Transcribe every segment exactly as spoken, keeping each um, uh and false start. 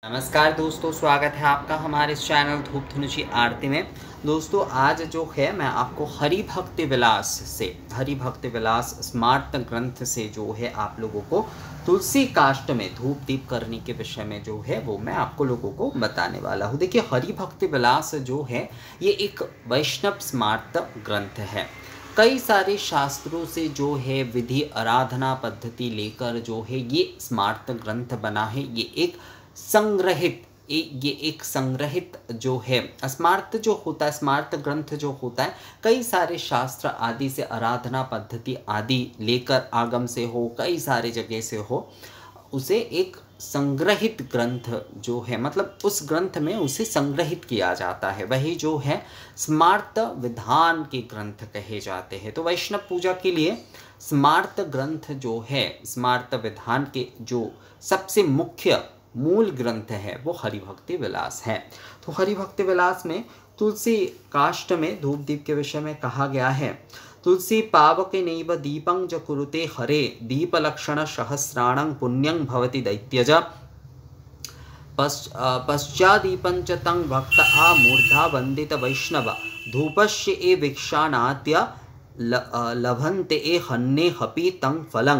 नमस्कार दोस्तों, स्वागत है आपका हमारे इस चैनल धूप धनुषी आरती में। दोस्तों आज जो है मैं आपको हरि भक्ति विलास से हरि भक्ति विलास स्मार्ट ग्रंथ से जो है आप लोगों को तुलसी काष्ठ में धूप दीप करने के विषय में जो है वो मैं आपको लोगों को बताने वाला हूँ। देखिए, हरि भक्ति विलास जो है ये एक वैष्णव स्मार्ट ग्रंथ है। कई सारे शास्त्रों से जो है विधि आराधना पद्धति लेकर जो है ये स्मार्ट ग्रंथ बना है। ये एक संग्रहित ये एक संग्रहित जो है स्मार्त जो होता है स्मार्त ग्रंथ जो होता है कई सारे शास्त्र आदि से आराधना पद्धति आदि लेकर आगम से हो कई सारे जगह से हो उसे एक संग्रहित ग्रंथ जो है मतलब उस ग्रंथ में उसे संग्रहित किया जाता है, वही जो है स्मार्त विधान के ग्रंथ कहे जाते हैं। तो वैष्णव पूजा के लिए स्मार्त ग्रंथ जो है स्मार्त विधान के जो सबसे मुख्य मूल ग्रंथ है वो हरि भक्ति विलास है। तो हरि भक्ति विलास में तुलसी काष्ठ में धूप दीप के विषय में कहा गया है, तुलसी पावके नैव दीपं च कुरुते हरे दीपलक्षण सहस्राणं पुण्यं भवति दैत्यज पश्चादीपं च तं भक्त आ मूर्धा वंदित वैष्णव धूपस्य ए वीक्षाणात्य लभन्ते ए हन्ने हपि तं फलं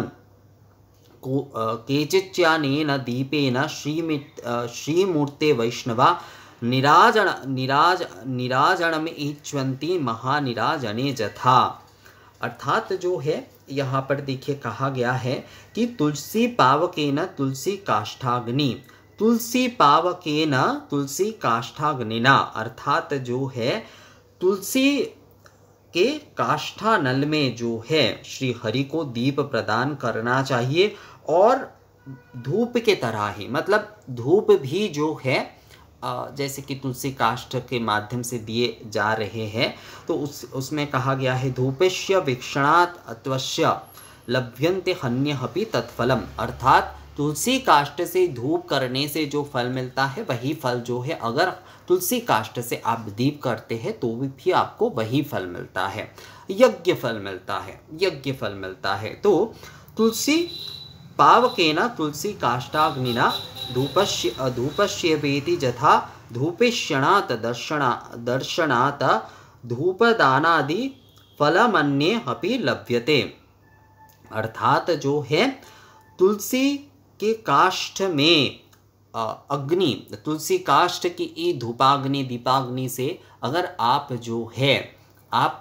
केचिच्चानेन दीपेन श्रीमित श्रीमूर्ते वैष्णवा निराजन निराज निराजनम इच्छन्ति महानिराजने जथा। अर्थात जो है यहाँ पर देखिए कहा गया है कि तुलसी पावकेन तुलसी काष्ठाग्नि तुलसी पावकेन तुलसी काष्ठाग्निना, अर्थात जो है तुलसी के काष्ठानल में जो है श्री हरि को दीप प्रदान करना चाहिए और धूप के तरह ही मतलब धूप भी जो है जैसे कि तुलसी काष्ठ के माध्यम से दिए जा रहे हैं तो उस उसमें कहा गया है धूपस्य वीक्षणात् अत्वस्य लभ्यन्ते हन्यहपि तत्फलम, अर्थात तुलसी काष्ठ से धूप करने से जो फल मिलता है वही फल जो है अगर तुलसी काष्ठ से आप दीप करते हैं तो भी आपको वही फल मिलता है, यज्ञ फल मिलता है यज्ञ फल मिलता है। तो तुलसी पावकेन तुलसी काष्ठाग्निना धूपस्य धूपस्येति जथा धूपेक्षणात् दर्शना दर्शनात् धूपदानादि फलमन्ये अपि लभ्यते, अर्थात जो है तुलसी के काष्ठ में अग्नि तुलसी काष्ठ की ई धूपाग्नि दीपाग्नि से अगर आप जो है आप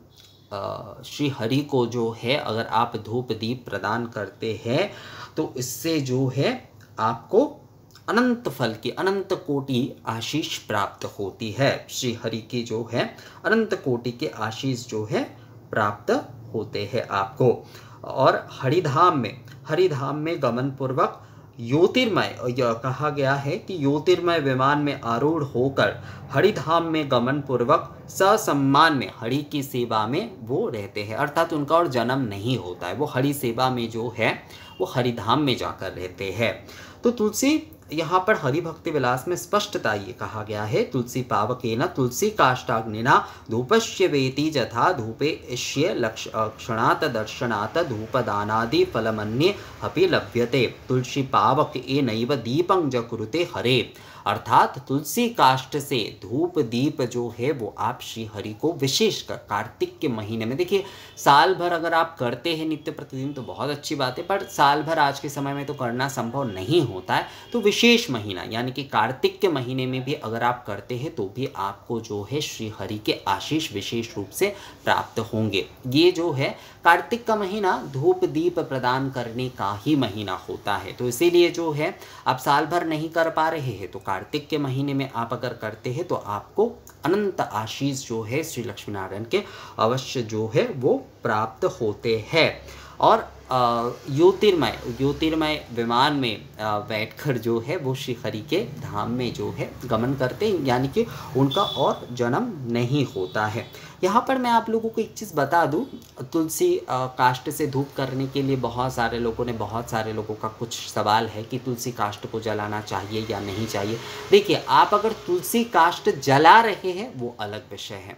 श्री हरि को जो है अगर आप धूप दीप प्रदान करते हैं तो इससे जो है आपको अनंत फल की अनंत कोटि आशीष प्राप्त होती है। श्री हरि की जो है अनंत कोटि के आशीष जो है प्राप्त होते हैं आपको। और हरिधाम में हरिधाम में गमन पूर्वक ज्योतिर्मय यह कहा गया है कि ज्योतिर्मय विमान में आरूढ़ होकर हरिधाम में गमन पूर्वक ससम्मान में हरि की सेवा में वो रहते हैं, अर्थात उनका और जन्म नहीं होता है, वो हरि सेवा में जो है वो हरिधाम में जाकर रहते हैं। तो तुलसी यहाँ पर हरि भक्ति विलास में स्पष्टता ये कहा गया है तुलसी पावकेन तुलसी काष्ठाग्निना धूपस्य वेति जथा धूपेश्य लक्षणात् दर्शनात् धूपदानादि फलमन्ये अपि लभ्यते तुलसी पावक ए नैव दीपं ज कुरुते हरे, अर्थात तुलसी काष्ठ से धूप दीप जो है वो आप श्री हरि को विशेषकर कार्तिक के महीने में, देखिए साल भर अगर आप करते हैं नित्य प्रतिदिन तो बहुत अच्छी बात है, पर साल भर आज के समय में तो करना संभव नहीं होता है, तो विशेष महीना यानी कि कार्तिक के महीने में भी अगर आप करते हैं तो भी आपको जो है श्री हरि के आशीष विशेष रूप से प्राप्त होंगे। ये जो है कार्तिक का महीना धूप दीप प्रदान करने का ही महीना होता है, तो इसीलिए जो है आप साल भर नहीं कर पा रहे हैं तो कार्तिक के महीने में आप अगर करते हैं तो आपको अनंत आशीष जो है श्री लक्ष्मी नारायण के अवश्य जो है वो प्राप्त होते हैं। और ज्योतिर्मय ज्योतिर्मय विमान में बैठकर जो है वो श्री हरि के धाम में जो है गमन करते हैं, यानी कि उनका और जन्म नहीं होता है। यहाँ पर मैं आप लोगों को एक चीज़ बता दूँ, तुलसी काष्ठ से धूप करने के लिए बहुत सारे लोगों ने बहुत सारे लोगों का कुछ सवाल है कि तुलसी काष्ठ को जलाना चाहिए या नहीं चाहिए। देखिए, आप अगर तुलसी काष्ठ जला रहे हैं वो अलग विषय है,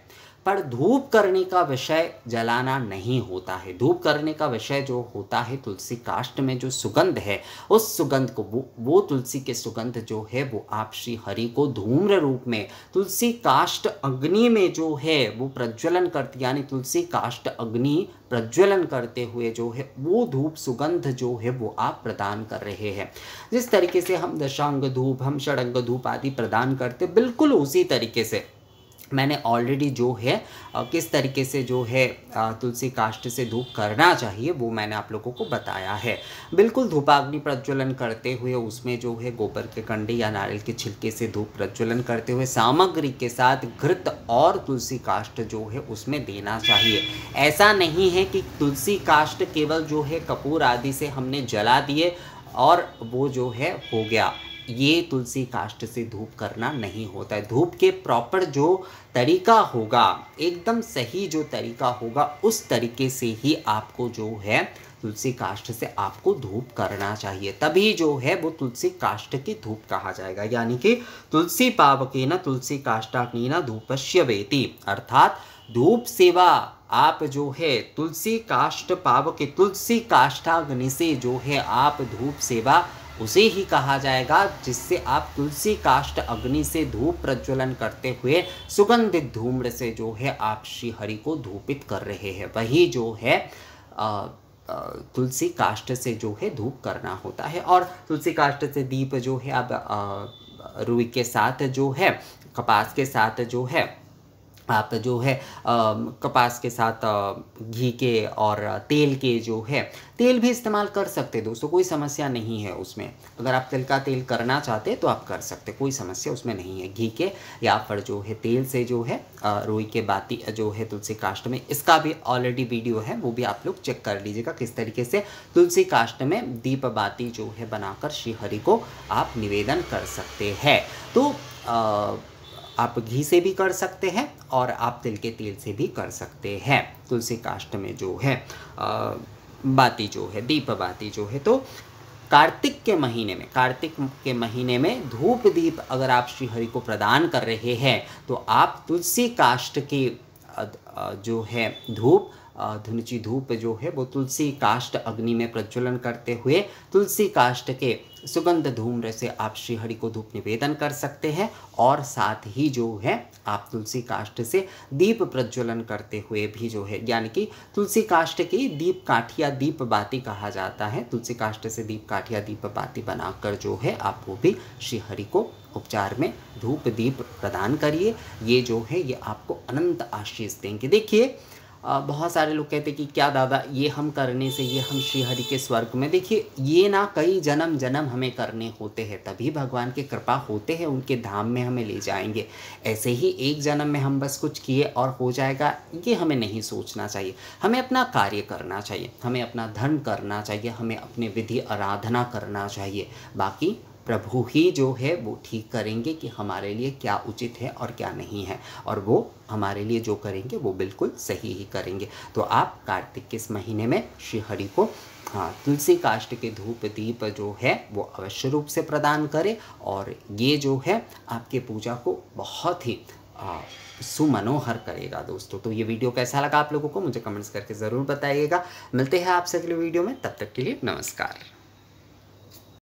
पर धूप करने का विषय जलाना नहीं होता है। धूप करने का विषय जो होता है तुलसी काष्ठ में जो सुगंध है, उस सुगंध को वो वो तुलसी के सुगंध जो है वो आप श्री हरि को धूम्र रूप में तुलसी काष्ठ अग्नि में जो है वो प्रज्वलन करती, यानी तुलसी काष्ठ अग्नि प्रज्वलन करते हुए जो है वो धूप सुगंध जो है वो आप प्रदान कर रहे हैं। जिस तरीके से हम दशांग धूप, हम षडंग धूप आदि प्रदान करते, बिल्कुल उसी तरीके से मैंने ऑलरेडी जो है किस तरीके से जो है तुलसी काष्ठ से धूप करना चाहिए वो मैंने आप लोगों को बताया है। बिल्कुल धूपाग्नि प्रज्वलन करते हुए उसमें जो है गोबर के कंडे या नारियल के छिलके से धूप प्रज्वलन करते हुए सामग्री के साथ घृत और तुलसी काष्ठ जो है उसमें देना चाहिए। ऐसा नहीं है कि तुलसी काष्ठ केवल जो है कपूर आदि से हमने जला दिए और वो जो है हो गया, ये तुलसी काष्ठ से धूप करना नहीं होता है। धूप के प्रॉपर जो तरीका होगा, एकदम सही जो तरीका होगा, उस तरीके से ही आपको जो है तुलसी काष्ठ से आपको धूप करना चाहिए, तभी जो है वो तुलसी काष्ठ की धूप कहा जाएगा। यानी कि तुलसी पावकेन तुलसी काष्ठाग्निना धूपस्य वेति, अर्थात धूप सेवा आप जो है तुलसी काष्ठ पावके तुलसी काष्ठाग्नि से जो है आप धूप सेवा उसे ही कहा जाएगा जिससे आप तुलसी काष्ठ अग्नि से धूप प्रज्वलन करते हुए सुगंधित धूम्र से जो है आप श्री हरि को धूपित कर रहे हैं, वही जो है आ, आ, तुलसी काष्ठ से जो है धूप करना होता है। और तुलसी काष्ठ से दीप जो है आप रुई के साथ जो है, कपास के साथ जो है आप जो है आ, कपास के साथ घी के और तेल के जो है, तेल भी इस्तेमाल कर सकते हैं दोस्तों, कोई समस्या नहीं है उसमें। अगर आप तिल का तेल करना चाहते हैं तो आप कर सकते, कोई समस्या उसमें नहीं है। घी के या फिर जो है तेल से जो है रुई के बाती जो है तुलसी काष्ठ में, इसका भी ऑलरेडी वीडियो है, वो भी आप लोग चेक कर लीजिएगा किस तरीके से तुलसी काष्ठ में दीप बाती जो है बनाकर श्री हरि को आप निवेदन कर सकते हैं। तो आ, आप घी से भी कर सकते हैं और आप तिल के तेल से भी कर सकते हैं। तुलसी काष्ठ में जो है आ, बाती जो है, दीप बाती जो है, तो कार्तिक के महीने में कार्तिक के महीने में धूप दीप अगर आप श्री हरि को प्रदान कर रहे हैं तो आप तुलसी काष्ठ की जो है धूप, धुनुची धूप जो है वो तुलसी काष्ठ अग्नि में प्रज्वलन करते हुए तुलसी काष्ठ के सुगंध धूम्र से आप श्री हरि को धूप निवेदन कर सकते हैं। और साथ ही जो है आप तुलसी काष्ठ से दीप प्रज्वलन करते हुए भी जो है, यानी कि तुलसी काष्ठ की दीप काठिया दीप बाती कहा जाता है, तुलसी काष्ठ से दीप काठिया दीप बाती बनाकर जो है आप वो भी श्री हरि को उपचार में धूप दीप प्रदान करिए। ये जो है ये आपको अनंत आशीष देंगे। देखिए बहुत सारे लोग कहते हैं कि क्या दादा ये हम करने से ये हम श्री हरि के स्वर्ग में, देखिए ये ना कई जन्म जन्म हमें करने होते हैं, तभी भगवान की कृपा होते हैं उनके धाम में हमें ले जाएंगे। ऐसे ही एक जन्म में हम बस कुछ किए और हो जाएगा, ये हमें नहीं सोचना चाहिए। हमें अपना कार्य करना चाहिए, हमें अपना धर्म करना चाहिए, हमें अपनी विधि आराधना करना चाहिए। बाकी प्रभु ही जो है वो ठीक करेंगे कि हमारे लिए क्या उचित है और क्या नहीं है, और वो हमारे लिए जो करेंगे वो बिल्कुल सही ही करेंगे। तो आप कार्तिक के इस महीने में श्री हरि को हाँ तुलसी काष्ठ के धूप दीप जो है वो अवश्य रूप से प्रदान करें, और ये जो है आपके पूजा को बहुत ही आ, सुमनोहर करेगा दोस्तों। तो ये वीडियो कैसा लगा आप लोगों को मुझे कमेंट्स करके ज़रूर बताइएगा। मिलते हैं आपसे अगले वीडियो में, तब तक के लिए नमस्कार।